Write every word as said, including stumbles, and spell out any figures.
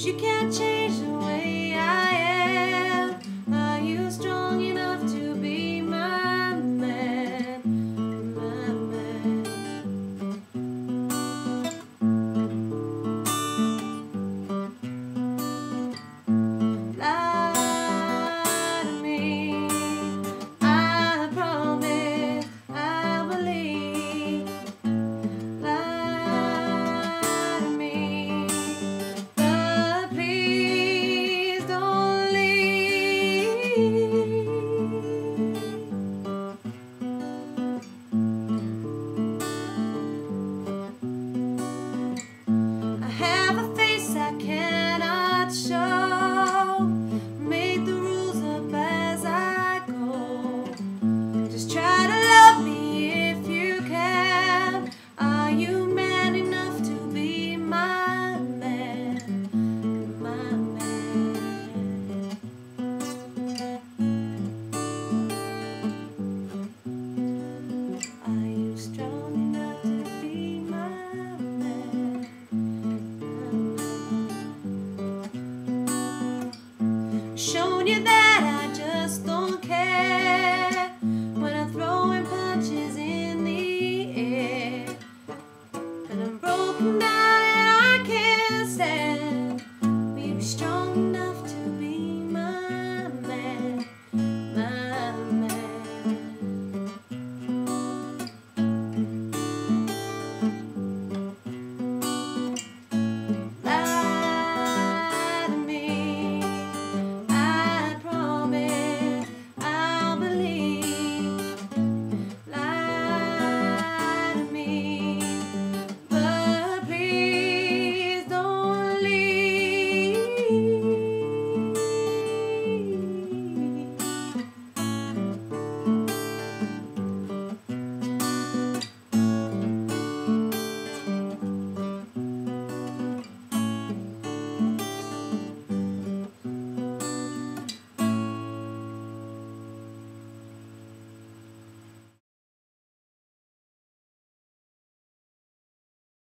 'cause you can't change the way I am. Are you strong enough to be my man, my man? Lie to me, I promise I believe. Lie to me, but please don't leave. I have a face I cannot show. Make the rules up as I go. Just try to love me if you can. Are you man enough to be my man, my man? Are you strong enough to be my man, my man? Shown you that I just don't care when I'm throwing punches in the air, and I'm broken down.